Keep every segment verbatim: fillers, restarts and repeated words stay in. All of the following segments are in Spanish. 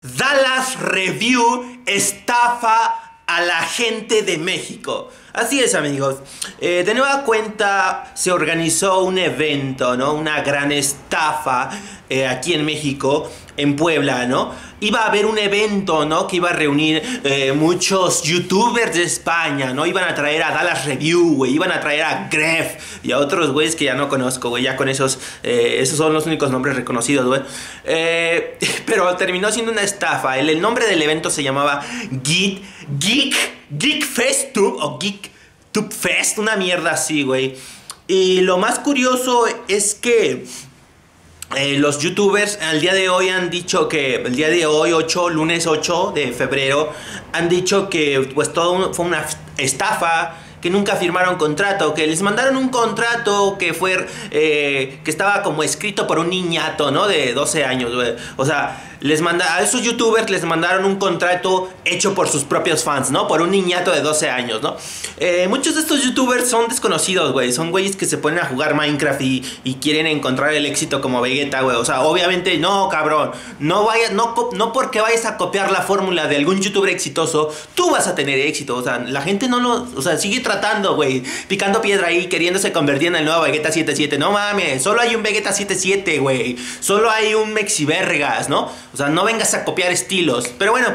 Dallas Review estafa a la gente de México. Así es, amigos. Eh, de nueva cuenta se organizó un evento, ¿no? Una gran estafa eh, aquí en México, en Puebla, ¿no? Iba a haber un evento, ¿no? Que iba a reunir eh, muchos youtubers de España, ¿no? Iban a traer a Dallas Review, güey. Iban a traer a Gref y a otros güeyes que ya no conozco, güey. Ya con esos, eh, esos son los únicos nombres reconocidos, güey. Eh, pero terminó siendo una estafa. El, el nombre del evento se llamaba Geek, Geek, Geek Fest Tube, o Geek Tube Fest, una mierda así, güey. Y lo más curioso es que Eh, los youtubers al día de hoy han dicho que el día de hoy, ocho, lunes ocho de febrero, han dicho que pues todo fue una estafa, que nunca firmaron contrato, que les mandaron un contrato que fue eh, que estaba como escrito por un niñato, ¿no? De doce años, güey. O sea, les manda a esos youtubers les mandaron un contrato hecho por sus propios fans, ¿no? Por un niñato de doce años, ¿no? Eh, muchos de estos youtubers son desconocidos, güey. Son güeyes que se ponen a jugar Minecraft y, y quieren encontrar el éxito como Vegeta, güey. O sea, obviamente no, cabrón. No vayas, no, no porque vayas a copiar la fórmula de algún youtuber exitoso, tú vas a tener éxito. O sea, la gente no lo, o sea, sigue tratando, güey, picando piedra ahí, queriéndose convertir en el nuevo Vegeta siete siete. No mames, solo hay un Vegeta siete siete, güey. Solo hay un Mexivergas, ¿no? O sea, no vengas a copiar estilos. Pero bueno,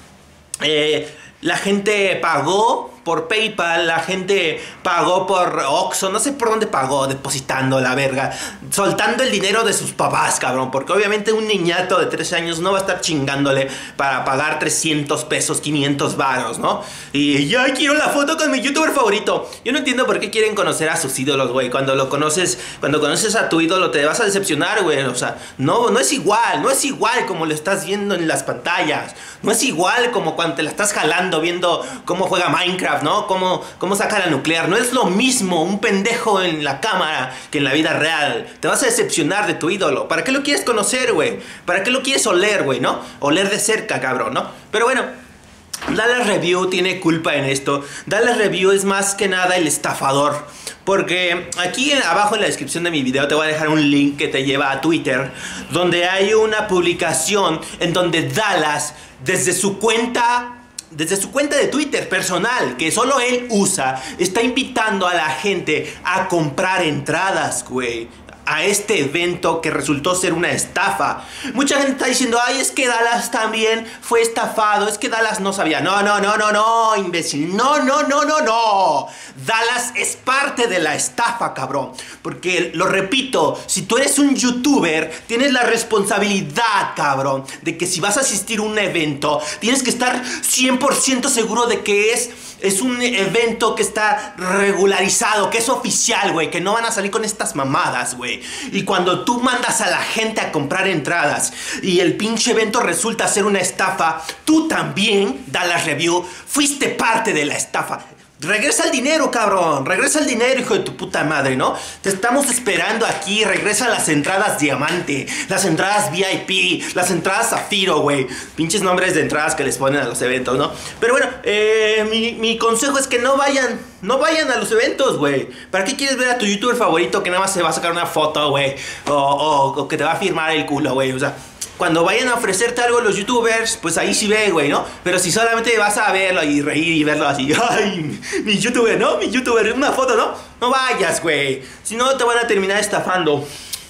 eh, la gente pagó por PayPal, la gente pagó por Oxxo, no sé por dónde pagó, depositando la verga, soltando el dinero de sus papás, cabrón, porque obviamente un niñato de trece años no va a estar chingándole para pagar trescientos pesos, quinientos varos, ¿no? Y ya quiero la foto con mi youtuber favorito. Yo no entiendo por qué quieren conocer a sus ídolos, güey. Cuando lo conoces, cuando conoces a tu ídolo te vas a decepcionar, güey. O sea, no, no es igual, no es igual como lo estás viendo en las pantallas. No es igual como cuando te la estás jalando viendo cómo juega Minecraft, ¿no? Cómo, cómo saca la nuclear. No es lo mismo un pendejo en la cámara que en la vida real. Te vas a decepcionar de tu ídolo. ¿Para qué lo quieres conocer, güey? ¿Para qué lo quieres oler, güey, no? Oler de cerca, cabrón, ¿no? Pero bueno, Dallas Review tiene culpa en esto. Dallas Review es más que nada el estafador. Porque aquí abajo en la descripción de mi video te voy a dejar un link que te lleva a Twitter, donde hay una publicación en donde Dallas, desde su cuenta Desde su cuenta de Twitter personal, que solo él usa, está invitando a la gente a comprar entradas, güey, a este evento que resultó ser una estafa. Mucha gente está diciendo, ay, es que Dallas también fue estafado, es que Dallas no sabía. No, no, no, no, no, imbécil. No, no, no, no, no. Dallas es parte de la estafa, cabrón. Porque, lo repito, si tú eres un youtuber, tienes la responsabilidad, cabrón, de que si vas a asistir a un evento, tienes que estar cien por ciento seguro de que es... Es un evento que está regularizado, que es oficial, güey, que no van a salir con estas mamadas, güey. Y cuando tú mandas a la gente a comprar entradas y el pinche evento resulta ser una estafa, tú también, Dallas Review, fuiste parte de la estafa. Regresa el dinero, cabrón. Regresa el dinero, hijo de tu puta madre, ¿no? Te estamos esperando aquí. Regresa las entradas diamante, las entradas V I P, las entradas zafiro, güey. Pinches nombres de entradas que les ponen a los eventos, ¿no? Pero bueno, eh, mi, mi consejo es que no vayan. No vayan a los eventos, güey. ¿Para qué quieres ver a tu youtuber favorito que nada más se va a sacar una foto, güey? O, o, o que te va a firmar el culo, güey. O sea, cuando vayan a ofrecerte algo los youtubers, pues ahí sí ve, güey, ¿no? Pero si solamente vas a verlo y reír y verlo así, ay, mi youtuber, ¿no? Mi youtuber, una foto, ¿no? No vayas, güey. Si no, te van a terminar estafando.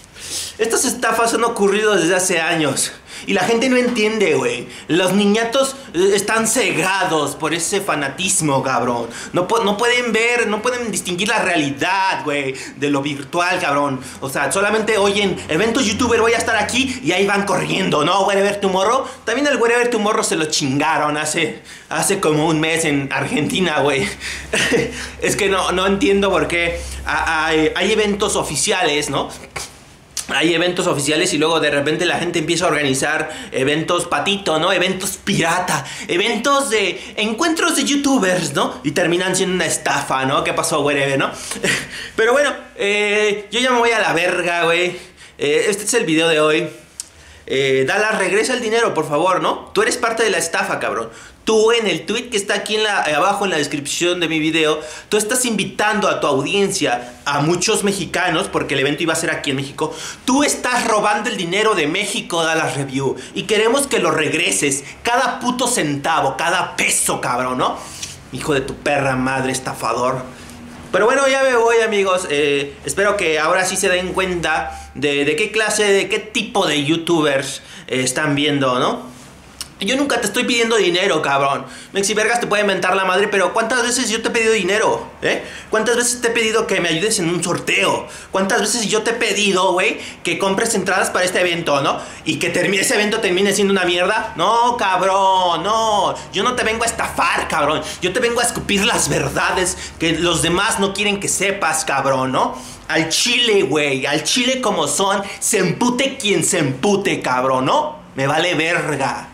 Estas estafas han ocurrido desde hace años. Y la gente no entiende, güey. Los niñatos están cegados por ese fanatismo, cabrón. No, no pueden ver, no pueden distinguir la realidad, güey, de lo virtual, cabrón. O sea, solamente oyen eventos youtuber, voy a estar aquí, y ahí van corriendo, ¿no? Wherever Tomorrow. También el Wherever Tomorrow se lo chingaron hace, hace como un mes en Argentina, güey. Es que no, no entiendo por qué hay, hay eventos oficiales, ¿no? Hay eventos oficiales y luego de repente la gente empieza a organizar eventos patito, ¿no? Eventos pirata, eventos de encuentros de youtubers, ¿no? Y terminan siendo una estafa, ¿no? ¿Qué pasó, güey? ¿No? Pero bueno, eh, yo ya me voy a la verga, güey. Eh, este es el video de hoy. Eh, Dallas, regresa el dinero, por favor, ¿no? Tú eres parte de la estafa, cabrón. Tú en el tweet que está aquí en la, abajo en la descripción de mi video, tú estás invitando a tu audiencia, a muchos mexicanos, porque el evento iba a ser aquí en México. Tú estás robando el dinero de México, Dallas Review, y queremos que lo regreses, cada puto centavo, cada peso, cabrón, ¿no? Hijo de tu perra madre, estafador. Pero bueno, ya me voy, amigos. Eh, espero que ahora sí se den cuenta de, de qué clase, de qué tipo de youtubers eh, están viendo, ¿no? Yo nunca te estoy pidiendo dinero, cabrón. Mexi Vergas te puede mentar la madre, pero ¿cuántas veces yo te he pedido dinero? ¿Eh? ¿Cuántas veces te he pedido que me ayudes en un sorteo? ¿Cuántas veces yo te he pedido, güey, que compres entradas para este evento, ¿no? Y que termine, ese evento termine siendo una mierda. No, cabrón, no. Yo no te vengo a estafar, cabrón. Yo te vengo a escupir las verdades que los demás no quieren que sepas, cabrón, ¿no? Al chile, güey, al chile como son, se empute quien se empute, cabrón, ¿no? Me vale verga.